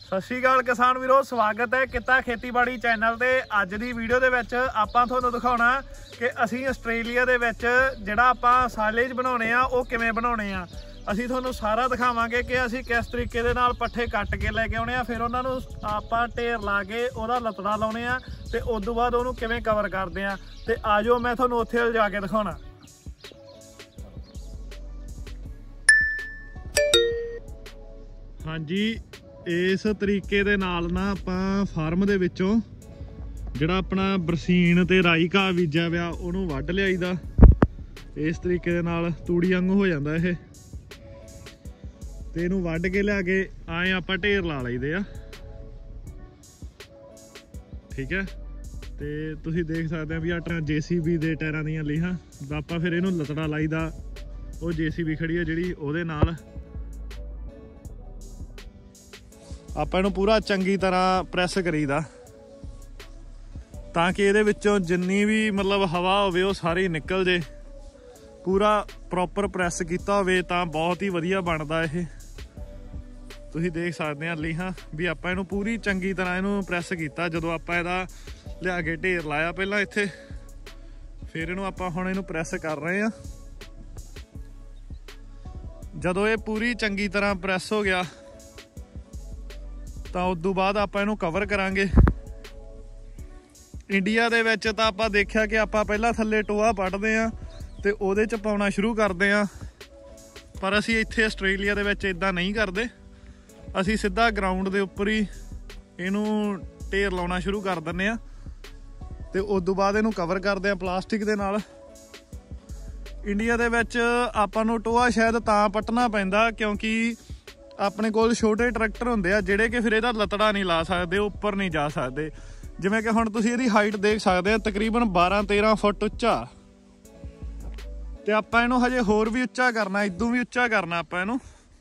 ਸਤਿ ਸ਼੍ਰੀ ਅਕਾਲ ਕਿਸਾਨ ਵੀਰੋ, ਸਵਾਗਤ ਹੈ ਕਿੱਤਾ ਖੇਤੀਬਾੜੀ ਚੈਨਲ ਤੇ। ਅੱਜ ਦੀ ਵੀਡੀਓ ਦੇ ਵਿੱਚ ਆਪਾਂ ਤੁਹਾਨੂੰ ਦਿਖਾਉਣਾ ਕਿ ਅਸੀਂ ਆਸਟ੍ਰੇਲੀਆ ਦੇ ਵਿੱਚ ਜਿਹੜਾ ਆਪਾਂ ਸਾਈਲੇਜ ਬਣਾਉਣੇ ਆ ਉਹ ਕਿਵੇਂ ਬਣਾਉਣੇ ਆ। ਅਸੀਂ ਤੁਹਾਨੂੰ ਸਾਰਾ ਦਿਖਾਵਾਂਗੇ ਕਿ ਅਸੀਂ ਕਿਸ ਤਰੀਕੇ ਦੇ ਨਾਲ ਪੱਠੇ ਕੱਟ ਕੇ ਲੈ ਕੇ ਆਉਣੇ ਆ, ਫਿਰ ਉਹਨਾਂ ਨੂੰ ਆਪਾਂ ਢੇਰ ਲਾ ਕੇ ਉਹਦਾ ਲੱਤੜਾ ਲਾਉਣੇ ਆ ਤੇ ਉਸ ਤੋਂ ਬਾਅਦ ਉਹਨੂੰ ਕਿਵੇਂ ਕਵਰ ਕਰਦੇ ਆ। ਤੇ ਆਜੋ ਮੈਂ ਤੁਹਾਨੂੰ ਉੱਥੇ ਲਿਜਾ ਕੇ ਦਿਖਾਉਣਾ। ਹਾਂਜੀ, इस तरीके दे नाल ना आपां फार्म दे विचों जिहड़ा अपना बरसीन ते राई घाह बीजा पिया उहनूं वढ लिआईदा। इस तरीके दे नाल तूड़ी वांगू हो जांदा इह ते इहनूं वढ के लिआ के आए आपां ढेर ला लईदे आ। ठीक है, ते तुसीं देख सकदे हो भी आ JCB दे टायरां दीयां लीहां आपां फिर इहनूं लतड़ा लाईदा। ਉਹ JCB खड़ी है जिहड़ी ਉਹਦੇ ਨਾਲ ਆਪਾਂ ਇਹਨੂੰ ਪੂਰਾ ਚੰਗੀ ਤਰ੍ਹਾਂ ਪ੍ਰੈਸ ਕਰੀਦਾ ਤਾਂ ਕਿ ਇਹਦੇ ਵਿੱਚੋਂ ਜਿੰਨੀ ਵੀ ਮਤਲਬ ਹਵਾ ਹੋਵੇ ਉਹ ਸਾਰੀ ਨਿਕਲ ਜੇ। ਪੂਰਾ ਪ੍ਰੋਪਰ ਪ੍ਰੈਸ ਕੀਤਾ ਹੋਵੇ ਤਾਂ ਬਹੁਤ ਹੀ ਵਧੀਆ ਬਣਦਾ ਇਹ। ਤੁਸੀਂ ਦੇਖ ਸਕਦੇ ਆ ਲੀਹਾਂ ਵੀ ਆਪਾਂ ਇਹਨੂੰ ਪੂਰੀ ਚੰਗੀ ਤਰ੍ਹਾਂ ਇਹਨੂੰ ਪ੍ਰੈਸ ਕੀਤਾ। ਜਦੋਂ ਆਪਾਂ ਇਹਦਾ ਲਿਆ ਕੇ ਢੇਰ ਲਾਇਆ ਪਹਿਲਾਂ ਇੱਥੇ, ਫਿਰ ਇਹਨੂੰ ਆਪਾਂ ਹੁਣ ਇਹਨੂੰ ਪ੍ਰੈਸ ਕਰ ਰਹੇ ਆ। ਜਦੋਂ ਇਹ ਪੂਰੀ ਚੰਗੀ ਤਰ੍ਹਾਂ ਪ੍ਰੈਸ ਹੋ ਗਿਆ ਤਾਂ ਉਸ ਤੋਂ ਬਾਅਦ ਆਪਾਂ ਇਹਨੂੰ ਕਵਰ ਕਰਾਂਗੇ। ਇੰਡੀਆ ਦੇ ਵਿੱਚ ਤਾਂ ਆਪਾਂ ਦੇਖਿਆ ਕਿ ਆਪਾਂ ਪਹਿਲਾਂ ਥੱਲੇ ਟੋਆ ਪੱਟਦੇ ਆ ਤੇ ਉਹਦੇ 'ਚ ਪਾਉਣਾ ਸ਼ੁਰੂ ਕਰਦੇ ਆ, ਪਰ ਅਸੀਂ ਇੱਥੇ ਆਸਟ੍ਰੇਲੀਆ ਦੇ ਵਿੱਚ ਇਦਾਂ ਨਹੀਂ ਕਰਦੇ। ਅਸੀਂ ਸਿੱਧਾ ਗਰਾਊਂਡ ਦੇ ਉੱਪਰ ਹੀ ਇਹਨੂੰ ਢੇਰ ਲਾਉਣਾ ਸ਼ੁਰੂ ਕਰ ਦਿੰਦੇ ਆ ਤੇ ਉਸ ਤੋਂ ਬਾਅਦ ਇਹਨੂੰ ਕਵਰ ਕਰਦੇ ਆ ਪਲਾਸਟਿਕ ਦੇ ਨਾਲ। ਇੰਡੀਆ ਦੇ ਵਿੱਚ ਆਪਾਂ ਨੂੰ ਟੋਆ ਸ਼ਾਇਦ ਤਾਂ ਪੱਟਣਾ ਪੈਂਦਾ ਕਿਉਂਕਿ ਆਪਣੇ ਕੋਲ ਛੋਟੇ ਟਰੈਕਟਰ ਹੁੰਦੇ ਆ ਜਿਹੜੇ ਕਿ ਫਿਰ ਇਹਦਾ ਲੱਤੜਾ ਨਹੀਂ ਲਾ ਸਕਦੇ, ਉੱਪਰ ਨਹੀਂ ਜਾ ਸਕਦੇ। ਜਿਵੇਂ ਕਿ ਹੁਣ ਤੁਸੀਂ ਇਹਦੀ ਹਾਈਟ ਦੇਖ ਸਕਦੇ ਆ, ਤਕਰੀਬਨ 12-13 ਫੁੱਟ ਉੱਚਾ, ਤੇ ਆਪਾਂ ਇਹਨੂੰ ਹਜੇ ਹੋਰ ਵੀ ਉੱਚਾ ਕਰਨਾ, ਇਦੋਂ ਵੀ ਉੱਚਾ ਕਰਨਾ ਆਪਾਂ ਇਹਨੂੰ।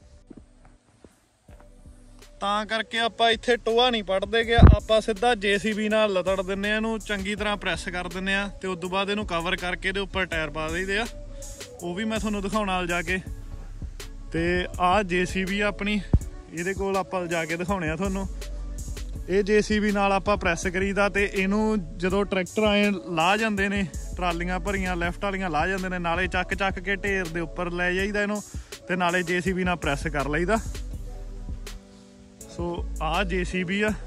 ਤਾਂ ਕਰਕੇ ਆਪਾਂ ਇੱਥੇ ਟੋਆ ਨਹੀਂ ਪੱਟਦੇ ਗੇ, ਆਪਾਂ ਸਿੱਧਾ JCB ਨਾਲ ਲਤੜ ਦਿੰਦੇ ਆ, ਇਹਨੂੰ ਚੰਗੀ ਤਰ੍ਹਾਂ ਪ੍ਰੈਸ ਕਰ ਦਿੰਦੇ ਆ ਤੇ ਉਸ ਤੋਂ ਬਾਅਦ ਇਹਨੂੰ ਕਵਰ ਕਰਕੇ ਇਹਦੇ ਉੱਪਰ ਟਾਇਰ ਪਾ ਦਈਦੇ ਆ। ਉਹ ਵੀ ਮੈਂ ਤੁਹਾਨੂੰ ਦਿਖਾਉਣਾ ਲਿਜਾ ਕੇ। ਤੇ ਆਹ JCB ਆਪਣੀ, ਇਹਦੇ ਕੋਲ ਆਪਾਂ ਲਿਜਾ ਕੇ ਦਿਖਾਉਣੇ ਆ ਤੁਹਾਨੂੰ। ਇਹ JCB ਨਾਲ ਆਪਾਂ ਪ੍ਰੈਸ ਕਰੀਦਾ ਤੇ ਇਹਨੂੰ ਜਦੋਂ ਟਰੈਕਟਰ ਆਏ ਲਾਹ ਜਾਂਦੇ ਨੇ, ਟਰਾਲੀਆਂ ਭਰੀਆਂ ਲੈਫਟ ਵਾਲੀਆਂ ਲਾਹ ਜਾਂਦੇ ਨੇ, ਨਾਲੇ ਚੱਕ ਕੇ ਢੇਰ ਦੇ ਉੱਪਰ ਲੈ ਜਾਈਦਾ ਇਹਨੂੰ ਤੇ ਨਾਲੇ JCB ਨਾਲ ਪ੍ਰੈਸ ਕਰ ਲਈਦਾ। ਸੋ ਆਹ JCB ਆ,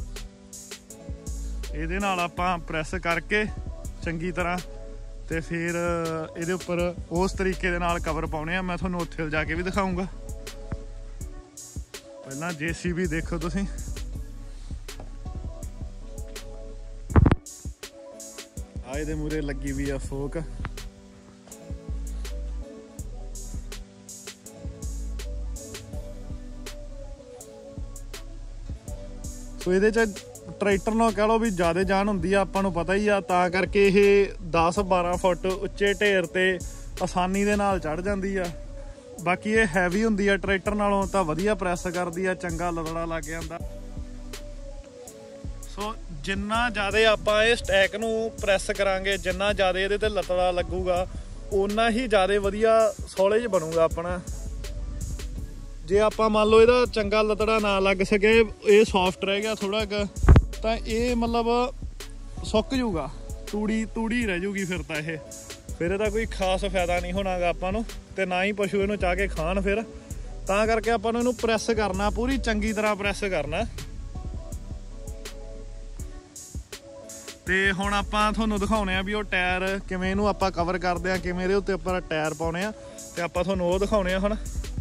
ਇਹਦੇ ਨਾਲ ਆਪਾਂ ਪ੍ਰੈਸ ਕਰਕੇ ਚੰਗੀ ਤਰ੍ਹਾਂ ਤੇ ਫਿਰ ਇਹਦੇ ਉੱਪਰ ਉਸ ਤਰੀਕੇ ਦੇ ਨਾਲ ਕਵਰ ਪਾਉਣੇ ਆ। ਮੈਂ ਤੁਹਾਨੂੰ ਉੱਥੇ ਲਿਜਾ ਕੇ ਵੀ ਦਿਖਾਊਂਗਾ। ਪਹਿਲਾਂ JCB ਦੇਖੋ ਤੁਸੀਂ। ਆ ਇਹਦੇ ਮੂਹਰੇ ਲੱਗੀ ਵੀ ਆ ਫੋਕ। ਸੋ ਇਹਦੇ 'ਚ ਟਰੈਕਟਰ ਨਾਲ ਕਹਿ ਲਓ ਵੀ ਜ਼ਿਆਦਾ ਜਾਨ ਹੁੰਦੀ ਆ, ਆਪਾਂ ਨੂੰ ਪਤਾ ਹੀ ਆ, ਤਾਂ ਕਰਕੇ ਇਹ 10-12 ਫੁੱਟ ਉੱਚੇ ਢੇਰ ਤੇ ਆਸਾਨੀ ਦੇ ਨਾਲ ਚੜ੍ਹ ਜਾਂਦੀ ਆ। ਬਾਕੀ ਇਹ ਹੈਵੀ ਹੁੰਦੀ ਆ ਟਰੈਕਟਰ ਨਾਲੋਂ, ਤਾਂ ਵਧੀਆ ਪ੍ਰੈਸ ਕਰਦੀ ਆ, ਚੰਗਾ ਲਤੜਾ ਲੱਗ ਜਾਂਦਾ। ਸੋ ਜਿੰਨਾ ਜ਼ਿਆਦਾ ਆਪਾਂ ਇਹ ਸਟੈਕ ਨੂੰ ਪ੍ਰੈਸ ਕਰਾਂਗੇ, ਜਿੰਨਾ ਜ਼ਿਆਦਾ ਇਹਦੇ ਤੇ ਲਤੜਾ ਲੱਗੂਗਾ, ਓਨਾ ਹੀ ਜ਼ਿਆਦਾ ਵਧੀਆ ਸੋਲੇਜ ਬਣੂਗਾ ਆਪਣਾ। ਜੇ ਆਪਾਂ ਮੰਨ ਲਓ ਇਹਦਾ ਚੰਗਾ ਲਤੜਾ ਨਾ ਲੱਗ ਸਕੇ, ਇਹ ਸੌਫਟ ਰਹਿ ਗਿਆ ਥੋੜਾ ਕੁ, ਤਾਂ ਇਹ ਮਤਲਬ ਸੁੱਕ ਜੂਗਾ, ਤੂੜੀ ਰਹਿ ਜੂਗੀ ਫਿਰ ਤਾਂ ਇਹ। ਫਿਰ ਇਹਦਾ ਕੋਈ ਖਾਸ ਫਾਇਦਾ ਨਹੀਂ ਹੋਣਾ ਗਾ ਆਪਾਂ ਨੂੰ, ਤੇ ਨਾ ਹੀ ਪਸ਼ੂ ਇਹਨੂੰ ਚਾਹ ਕੇ ਖਾਣ ਫਿਰ। ਤਾਂ ਕਰਕੇ ਆਪਾਂ ਨੂੰ ਇਹਨੂੰ ਪ੍ਰੈਸ ਕਰਨਾ, ਪੂਰੀ ਚੰਗੀ ਤਰ੍ਹਾਂ ਪ੍ਰੈਸ ਕਰਨਾ। ਤੇ ਹੁਣ ਆਪਾਂ ਤੁਹਾਨੂੰ ਦਿਖਾਉਣੇ ਆ ਵੀ ਉਹ ਟਾਇਰ ਕਿਵੇਂ ਇਹਨੂੰ ਆਪਾਂ ਕਵਰ ਕਰਦੇ ਆ, ਕਿਵੇਂ ਇਹਦੇ ਉੱਤੇ ਆਪਾਂ ਟਾਇਰ ਪਾਉਣੇ ਆ, ਤੇ ਆਪਾਂ ਤੁਹਾਨੂੰ ਉਹ ਦਿਖਾਉਣੇ ਆ ਹੁਣ।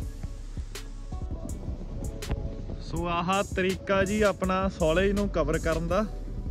ਸੋ ਆਹ ਤਰੀਕਾ ਜੀ ਆਪਣਾ ਸੋਲੇਜ ਨੂੰ ਕਵਰ ਕਰਨ ਦਾ।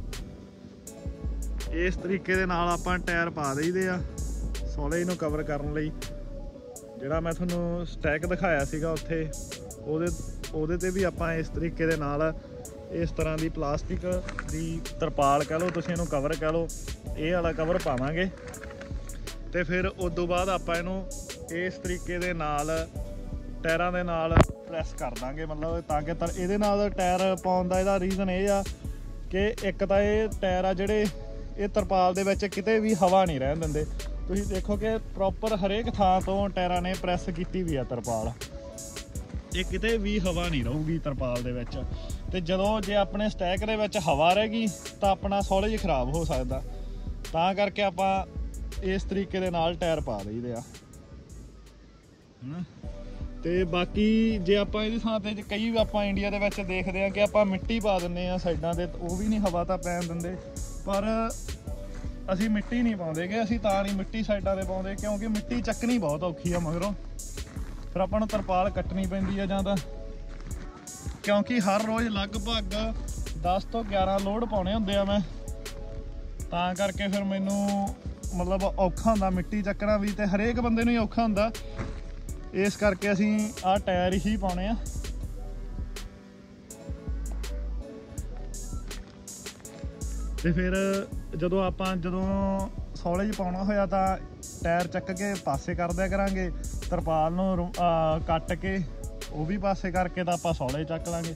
ਇਸ ਤਰੀਕੇ ਦੇ ਨਾਲ ਆਪਾਂ ਟਾਇਰ ਪਾ ਦਈਦੇ ਆ ਸੋਲੇਜ ਨੂੰ ਕਵਰ ਕਰਨ ਲਈ। ਜਿਹੜਾ ਮੈਂ ਤੁਹਾਨੂੰ ਸਟੈਕ ਦਿਖਾਇਆ ਸੀਗਾ ਉੱਥੇ, ਉਹਦੇ ਤੇ ਵੀ ਆਪਾਂ ਇਸ ਤਰੀਕੇ ਦੇ ਨਾਲ ਇਸ ਤਰ੍ਹਾਂ ਦੀ ਪਲਾਸਟਿਕ ਦੀ ਤਰਪਾਲ ਕਹਿ ਲਓ ਤੁਸੀਂ, ਇਹਨੂੰ ਕਵਰ ਕਹਿ ਲਓ, ਇਹ ਵਾਲਾ ਕਵਰ ਪਾਵਾਂਗੇ। ਤੇ ਫਿਰ ਉਸ ਤੋਂ ਬਾਅਦ ਆਪਾਂ ਇਹਨੂੰ ਇਸ ਤਰੀਕੇ ਦੇ ਨਾਲ ਟਾਇਰਾਂ ਦੇ ਨਾਲ ਪ੍ਰੈਸ ਕਰ ਦਾਂਗੇ, ਮਤਲਬ ਤਾਂ ਕਿ ਇਹਦੇ ਨਾਲ ਟਾਇਰ ਪਾਉਣ ਦਾ ਇਹਦਾ ਰੀਜ਼ਨ ਇਹ ਆ ਕਿ ਇੱਕ ਤਾਂ ਇਹ ਟਾਇਰ ਆ ਜਿਹੜੇ ਇਹ ਤਰਪਾਲ ਦੇ ਵਿੱਚ ਕਿਤੇ ਵੀ ਹਵਾ ਨਹੀਂ ਰਹਿਣ ਦਿੰਦੇ। ਤੁਸੀਂ ਦੇਖੋ ਕਿ ਪ੍ਰੋਪਰ ਹਰੇਕ ਥਾਂ ਤੋਂ ਟਾਇਰਾਂ ਨੇ ਪ੍ਰੈਸ ਕੀਤੀ ਵੀ ਆ ਤਰਪਾਲ। ਇਹ ਕਿਤੇ ਵੀ ਹਵਾ ਨਹੀਂ ਰਹੂਗੀ ਤਰਪਾਲ ਦੇ ਵਿੱਚ। ਤੇ ਜਦੋਂ ਜੇ ਆਪਣੇ ਸਟੈਕ ਦੇ ਵਿੱਚ ਹਵਾ ਰਹਿ ਗਈ ਤਾਂ ਆਪਣਾ ਸੌਲੇਜ ਖਰਾਬ ਹੋ ਸਕਦਾ, ਤਾਂ ਕਰਕੇ ਆਪਾਂ ਇਸ ਤਰੀਕੇ ਦੇ ਨਾਲ ਟਾਇਰ ਪਾ ਦਈਦੇ ਆ ਹਨਾ। ਤੇ ਬਾਕੀ ਜੇ ਆਪਾਂ ਇਹਦੀ ਥਾਂ ਤੇ ਕਈ ਆਪਾਂ ਇੰਡੀਆ ਦੇ ਵਿੱਚ ਦੇਖਦੇ ਆ ਕਿ ਆਪਾਂ ਮਿੱਟੀ ਪਾ ਦਿੰਦੇ ਆ ਸਾਈਡਾਂ ਤੇ, ਉਹ ਵੀ ਨਹੀਂ ਹਵਾ ਤਾਂ ਪੈਣ ਦਿੰਦੇ। ਪਰ ਅਸੀਂ ਮਿੱਟੀ ਨਹੀਂ ਪਾਉਂਦੇ ਕਿ ਅਸੀਂ ਤਾਂ ਨਹੀਂ ਮਿੱਟੀ ਸਾਈਡਾਂ ਤੇ ਪਾਉਂਦੇ ਕਿਉਂਕਿ ਮਿੱਟੀ ਚੱਕਣੀ ਬਹੁਤ ਔਖੀ ਆ ਮਗਰੋਂ, ਫਿਰ ਆਪਾਂ ਨੂੰ ਤਰਪਾਲ ਕੱਟਣੀ ਪੈਂਦੀ ਆ ਜਾਂ ਤਾਂ, ਕਿਉਂਕਿ ਹਰ ਰੋਜ਼ ਲਗਭਗ 10 ਤੋਂ 11 ਲੋਡ ਪਾਉਣੇ ਹੁੰਦੇ ਆ ਮੈਂ, ਤਾਂ ਕਰਕੇ ਫਿਰ ਮੈਨੂੰ ਮਤਲਬ ਔਖਾ ਹੁੰਦਾ ਮਿੱਟੀ ਚੱਕਣਾ ਵੀ, ਤੇ ਹਰੇਕ ਬੰਦੇ ਨੂੰ ਹੀ ਔਖਾ ਹੁੰਦਾ। ਇਸ ਕਰਕੇ ਅਸੀਂ ਆਹ ਟਾਇਰ ਹੀ ਪਾਉਣੇ ਆ। ਤੇ ਫਿਰ ਜਦੋਂ ਸੌਲੇਜ ਪਾਉਣਾ ਹੋਇਆ ਤਾਂ ਟਾਇਰ ਚੱਕ ਕੇ ਪਾਸੇ ਕਰ ਦਿਆ ਕਰਾਂਗੇ, ਤਰਪਾਲ ਨੂੰ ਕੱਟ ਕੇ ਉਹ ਵੀ ਪਾਸੇ ਕਰਕੇ ਤਾਂ ਆਪਾਂ ਸੌਲੇਜ ਚੱਕ ਲਾਂਗੇ।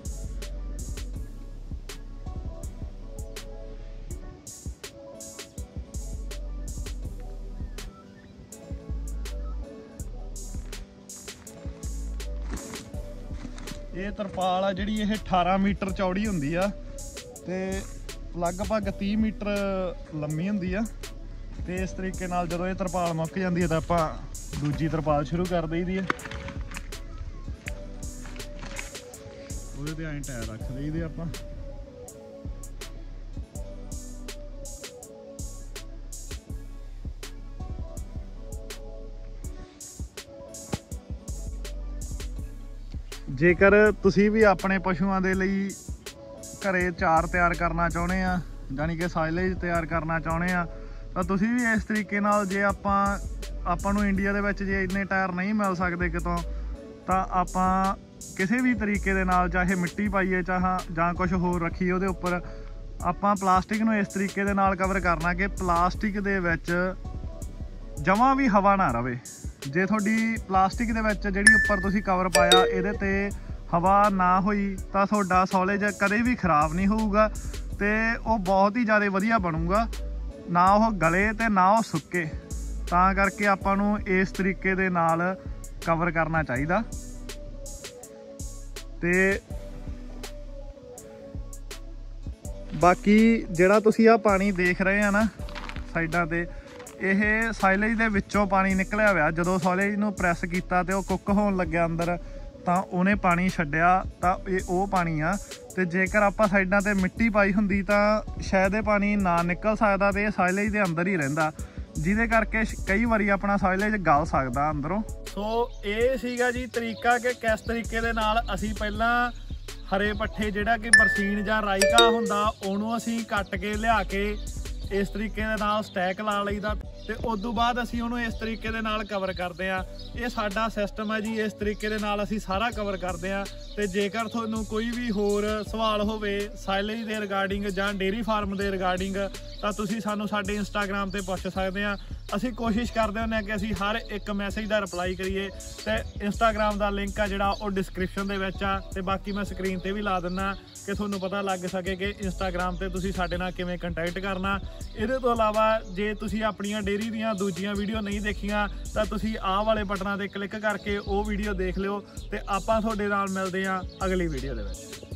ਇਹ ਤਰਪਾਲ ਆ ਜਿਹੜੀ ਇਹ 18 ਮੀਟਰ ਚੌੜੀ ਹੁੰਦੀ ਆ ਤੇ ਲਗਭਗ 30 ਮੀਟਰ ਲੰਮੀ ਹੁੰਦੀ ਆ। ਤੇ ਇਸ ਤਰੀਕੇ ਨਾਲ ਜਦੋਂ ਇਹ ਤਰਪਾਲ ਮੁੱਕ ਜਾਂਦੀ ਹੈ ਤਾਂ ਆਪਾਂ ਦੂਜੀ ਤਰਪਾਲ ਸ਼ੁਰੂ ਕਰ ਦਈਦੀ ਹੈ। ਉਹਦੇ ਤੇ ਐਂ ਟਾਇਰ ਰੱਖ ਦਈਦੇ ਆਪਾਂ। ਜੇਕਰ ਤੁਸੀਂ ਵੀ ਆਪਣੇ ਪਸ਼ੂਆਂ ਦੇ ਲਈ ਘਰੇ ਚਾਰ ਤਿਆਰ ਕਰਨਾ ਚਾਹੁੰਦੇ ਆ, ਯਾਨੀ ਕਿ ਸਾਈਲੇਜ ਤਿਆਰ ਕਰਨਾ ਚਾਹੁੰਦੇ ਆ, ਤਾਂ ਤੁਸੀਂ ਵੀ ਇਸ ਤਰੀਕੇ ਨਾਲ, ਜੇ ਆਪਾਂ ਨੂੰ ਇੰਡੀਆ ਦੇ ਵਿੱਚ ਜੇ ਇੰਨੇ ਟਾਇਰ ਨਹੀਂ ਮਿਲ ਸਕਦੇ ਕਿਤੋਂ, ਤਾਂ ਆਪਾਂ ਕਿਸੇ ਵੀ ਤਰੀਕੇ ਦੇ ਨਾਲ ਚਾਹੇ ਮਿੱਟੀ ਪਾਈਏ ਜਾਂ ਕੁਝ ਹੋਰ ਰੱਖੀਏ ਉਹਦੇ ਉੱਪਰ, ਆਪਾਂ ਪਲਾਸਟਿਕ ਨੂੰ ਇਸ ਤਰੀਕੇ ਦੇ ਨਾਲ ਕਵਰ ਕਰਨਾ ਕਿ ਪਲਾਸਟਿਕ ਦੇ ਵਿੱਚ ਜਮਾਂ ਵੀ ਹਵਾ ਨਾ ਰਵੇ। ਜੇ ਤੁਹਾਡੀ ਪਲਾਸਟਿਕ ਦੇ ਵਿੱਚ ਜਿਹੜੀ ਉੱਪਰ ਤੁਸੀਂ ਕਵਰ ਪਾਇਆ ਇਹਦੇ ਤੇ ਹਵਾ ਨਾ ਹੋਈ ਤਾਂ ਤੁਹਾਡਾ ਸੌਲੇਜ ਕਦੇ ਵੀ ਖ਼ਰਾਬ ਨਹੀਂ ਹੋਊਗਾ ਤੇ ਉਹ ਬਹੁਤ ਹੀ ਜ਼ਿਆਦਾ ਵਧੀਆ ਬਣੂਗਾ, ਨਾ ਉਹ ਗਲੇ ਤੇ ਨਾ ਉਹ ਸੁੱਕੇ। ਤਾਂ ਕਰਕੇ ਆਪਾਂ ਨੂੰ ਇਸ ਤਰੀਕੇ ਦੇ ਨਾਲ ਕਵਰ ਕਰਨਾ ਚਾਹੀਦਾ। ਤੇ ਬਾਕੀ ਜਿਹੜਾ ਤੁਸੀਂ ਆ ਪਾਣੀ ਦੇਖ ਰਹੇ ਆ ਨਾ ਸਾਈਡਾਂ ਤੇ, ਇਹ ਸਾਈਲੇਜ ਦੇ ਵਿੱਚੋਂ ਪਾਣੀ ਨਿਕਲਿਆ ਹੋਇਆ। ਜਦੋਂ ਸਾਈਲੇਜ ਨੂੰ ਪ੍ਰੈਸ ਕੀਤਾ ਤੇ ਉਹ ਕੁੱਕ ਹੋਣ ਲੱਗਿਆ ਅੰਦਰ, ਤਾਂ ਉਹਨੇ ਪਾਣੀ ਛੱਡਿਆ, ਤਾਂ ਇਹ ਉਹ ਪਾਣੀ ਆ। ਤੇ ਜੇਕਰ ਆਪਾਂ ਸਾਈਡਾਂ ਤੇ ਮਿੱਟੀ ਪਾਈ ਹੁੰਦੀ ਤਾਂ ਸ਼ਾਇਦ ਇਹ ਪਾਣੀ ਨਾ ਨਿਕਲ ਸਕਦਾ ਤੇ ਇਹ ਸਾਈਲੇਜ ਦੇ ਅੰਦਰ ਹੀ ਰਹਿੰਦਾ, ਜਿਹਦੇ ਕਰਕੇ ਕਈ ਵਾਰੀ ਆਪਣਾ ਸਾਈਲੇਜ ਗਲ ਸਕਦਾ ਅੰਦਰੋਂ। ਸੋ ਇਹ ਸੀਗਾ ਜੀ ਤਰੀਕਾ ਕਿ ਕਿਸ ਤਰੀਕੇ ਦੇ ਨਾਲ ਅਸੀਂ ਪਹਿਲਾਂ ਹਰੇ ਪੱਠੇ ਜਿਹੜਾ ਕਿ ਬਰਸੀਨ ਜਾਂ ਰਾਈਕਾ ਹੁੰਦਾ ਉਹਨੂੰ ਅਸੀਂ ਕੱਟ ਕੇ ਲਿਆ ਕੇ ਇਸ ਤਰੀਕੇ ਦੇ ਨਾਲ ਸਟੈਕ ਲਾ ਲਈਦਾ, ਤੇ ਉਸ ਤੋਂ ਬਾਅਦ ਅਸੀਂ ਉਹਨੂੰ ਇਸ ਤਰੀਕੇ ਦੇ ਨਾਲ ਕਵਰ ਕਰਦੇ ਆ। ਇਹ ਸਾਡਾ ਸਿਸਟਮ ਹੈ ਜੀ, ਇਸ ਤਰੀਕੇ ਦੇ ਨਾਲ ਅਸੀਂ ਸਾਰਾ ਕਵਰ ਕਰਦੇ ਆ। ਤੇ ਜੇਕਰ ਤੁਹਾਨੂੰ ਕੋਈ ਵੀ ਹੋਰ ਸਵਾਲ ਹੋਵੇ ਸਾਈਲੇਜ ਦੇ ਰਿਗਾਰਡਿੰਗ ਜਾਂ ਡੇਅਰੀ ਫਾਰਮ ਦੇ ਰਿਗਾਰਡਿੰਗ, ਤਾਂ ਤੁਸੀਂ ਸਾਨੂੰ ਸਾਡੇ ਇੰਸਟਾਗ੍ਰਾਮ ਤੇ ਪੁੱਛ ਸਕਦੇ ਆ। ਅਸੀਂ ਕੋਸ਼ਿਸ਼ ਕਰਦੇ ਹੁੰਦੇ ਆ ਕਿ ਅਸੀਂ ਹਰ ਇੱਕ ਮੈਸੇਜ ਦਾ ਰਿਪਲਾਈ ਕਰੀਏ। ਤੇ ਇੰਸਟਾਗ੍ਰਾਮ ਦਾ ਲਿੰਕ ਆ ਜਿਹੜਾ ਉਹ ਡਿਸਕ੍ਰਿਪਸ਼ਨ ਦੇ ਵਿੱਚ ਆ, ਤੇ ਬਾਕੀ ਮੈਂ ਸਕਰੀਨ ਤੇ ਵੀ ਲਾ ਦਿੰਦਾ ਕਿ ਤੁਹਾਨੂੰ ਪਤਾ ਲੱਗ ਸਕੇ ਕਿ ਇੰਸਟਾਗ੍ਰਾਮ ਤੇ ਤੁਸੀਂ ਸਾਡੇ ਨਾਲ ਕਿਵੇਂ ਕੰਟੈਕਟ ਕਰਨਾ। ਇਹਦੇ ਤੋਂ ਇਲਾਵਾ ਜੇ ਤੁਸੀਂ ਆਪਣੀਆਂ ਡੇਅਰੀ ਦੀਆਂ ਦੂਜੀਆਂ ਵੀਡੀਓ ਨਹੀਂ ਦੇਖੀਆਂ ਤਾਂ ਤੁਸੀਂ ਆਹ ਵਾਲੇ ਬਟਨਾਂ ਤੇ ਕਲਿੱਕ ਕਰਕੇ ਉਹ ਵੀਡੀਓ ਦੇਖ ਲਿਓ। ਤੇ ਆਪਾਂ ਤੁਹਾਡੇ ਨਾਲ ਮਿਲਦੇ ਹਾਂ ਅਗਲੀ ਵੀਡੀਓ ਦੇ ਵਿੱਚ।